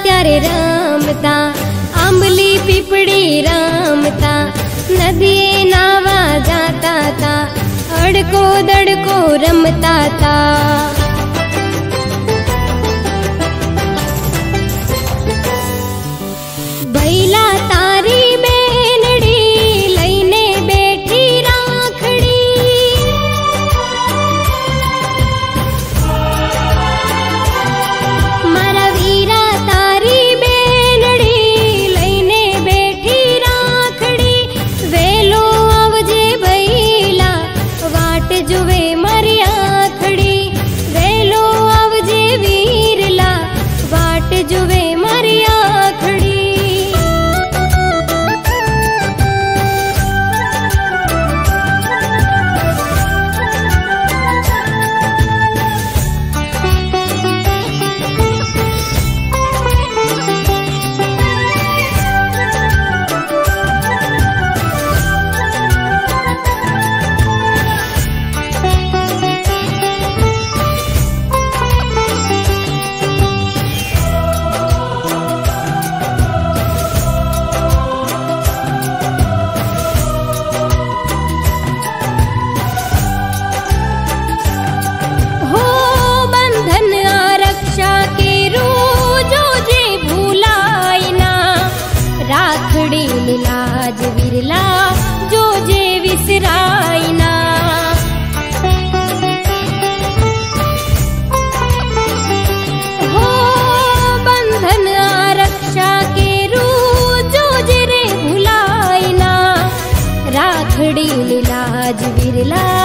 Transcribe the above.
त्यारे रमता, आंबली पीपड़ी रमता, नदिये नावा जाता था, अड़को दड़को रमता था। बैला तारी बेनड़ी लईने बैठी राखड़ी, मारा वीरा तारी बेनड़ी लईने बैठी राखड़ी, वेलो आवजे बैला वाट जुवे मारी आखड़ी, वेलो आवजे वीरला वाट जुवे मारी आखड़ी। लाज विरला जो जे विसराइना, हो बंधन आरक्षा के रू जो जे रे भुलाइना, राखड़ी लाज विरला